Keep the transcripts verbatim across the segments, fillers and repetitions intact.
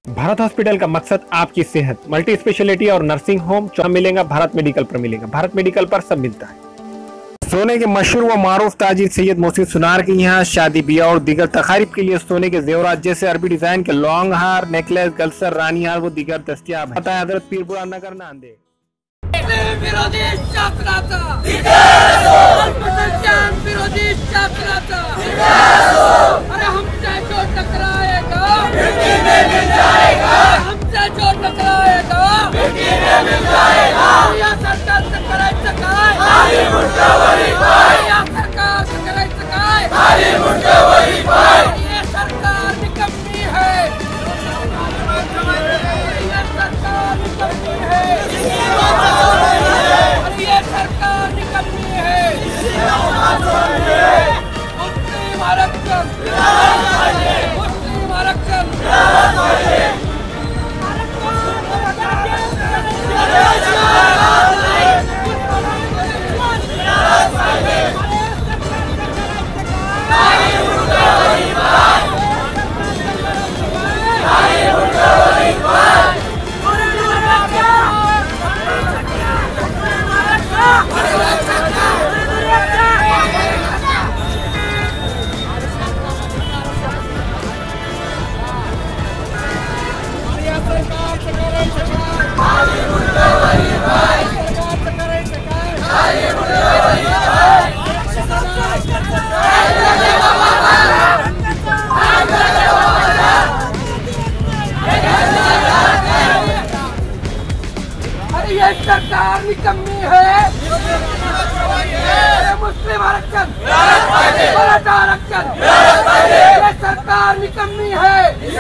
Bharat hospital का मकसद आपकी सेहत, मल्टी स्पेशलिटी और नर्सिंग होम मिलेगा। भारत मेडिकल पर मिलेगा। भारत मेडिकल पर सब मिलता है। सोने के मशहूर व मारूफ ताजिर सैयद मोहसिन सुनार के यहाँ शादी ब्याह और दीगर तकारीब के लिए सोने के जेवरात जैसे अरबी डिजाइन के लॉन्ग हार, नेकलेस, गलसर, रानी हार वो दीगर दस्तियाब है। हजरत पीरपुरा नगर नांदेड़। विरोधी शासनाचा विरोधी शासनाचा अरे हमसे जो टकराएगा हमसे जो टकराएगा या सरकार से करायचं काय या सरकार से करायचं काय ये सरकार निकम्मी है, ये सरकार निकम्मी है, ये सरकार निकम्मी है। मुस्लिम आरक्षण, मुस्लिम आरक्षण ये सरकार निकम्मी है। मुस्लिम आरक्षण, मराठा आरक्षण, ये सरकार निकम्मी है।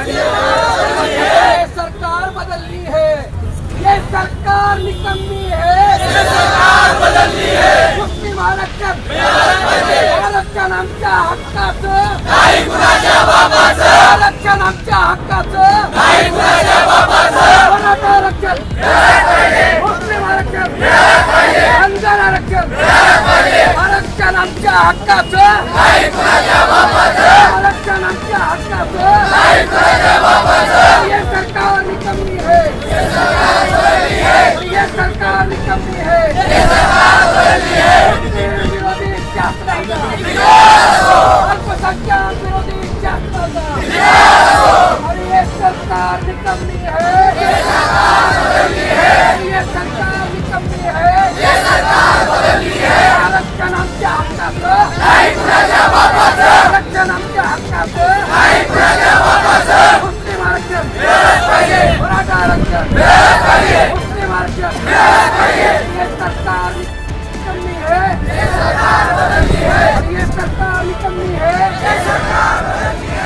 ये सरकार बदलनी है, ये सरकार निकम्मी है, ये सरकार बदलनी है। मुस्लिम आरक्षण, आरक्षण आमच्या हक्काचं, नाही कुणाच्या बापाचं, आरक्षण आमच्या हक्काचं, नाही कुणाच्या बापाचं, मराठा आरक्षण, मुस्लिम आरक्षण, धनगर आरक्षण, आरक्षण आमच्या हक्काचं, नाही कुणाच्या बापाचं, आरक्षण आमच्या हक्काचं, नाही कुणाच्या बापाचं। ये सरकार निकम्मी है, ये सरकार बदलनी है, ये सरकार निकम्मी है, ये सरकार बदलनी है। विरोधी शासनाचा अल्पसंख्याक विरोधी शासनाचा और ये सरकार निकम्मी है, ये सरकार बदलनी है, ये सरकार निकम्मी है, ये सरकार बदलनी है। आरक्षण आमच्या हक्काचं, नाही कुणाच्या बापाचं, आरक्षण आमच्या हक्काचं, नाही कुणाच्या बापाचं। मुस्लिम आरक्षण, मराठा आरक्षण, मुस्लिम आरक्षण, ये सरकार निकम्मी है, ये सरकार बदलनी है, ये सरकार निकम्मी है, ये सरकार बदलनी है।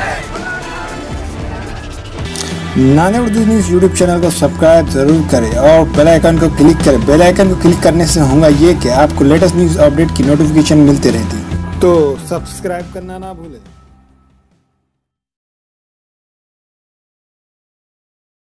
Nanded Urdu news YouTube channel को सब्सक्राइब जरूर करें और बेल आइकन को क्लिक करें। बेल आइकन को क्लिक करने से होगा ये कि आपको लेटेस्ट न्यूज़ अपडेट की नोटिफिकेशन मिलती रहती है, तो सब्सक्राइब करना ना भूलें।